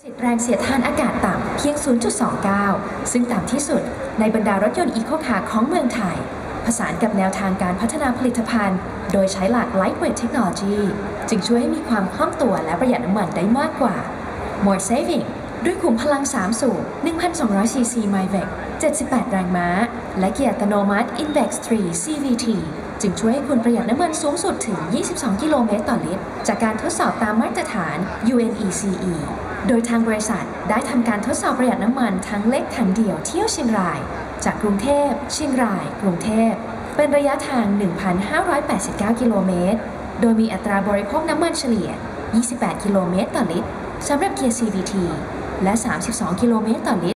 สิทธิ์แรงเสียดทานอากาศต่ำเพียง 0.29 ซึ่งต่ำที่สุดในบรรดารถยนต์อีโคคาร์ของเมืองไทยผสานกับแนวทางการพัฒนาผลิตภัณฑ์โดยใช้หลัก Lightweight Technology จึงช่วยให้มีความคล่องตัวและประหยัดน้ำมันได้มากกว่า More Saving ด้วยขุมพลัง 3 สูบ 1,200 cc Myvec 78 แรงม้าและเกียร์อัตโนมัติ Invex 3 CVT จึงช่วยให้คุณประหยัดน้ำมันสูงสุดถึง 22 กิโลเมตรต่อลิตรจากการทดสอบตามมาตรฐาน UNECE โดยทางบริษัทได้ทำการทดสอบประหยัดน้ำมันทั้งเล็กทั้งเดี่ยวเที่ยวเชียงรายจากกรุงเทพเชียงรายกรุงเทพเป็นระยะทาง 1,589 กิโลเมตรโดยมีอัตราบริโภคน้ำมันเฉลี่ย 28 กิโลเมตรต่อลิตรสำหรับเกียร์ CVT และ 32 กิโลเมตรต่อลิตร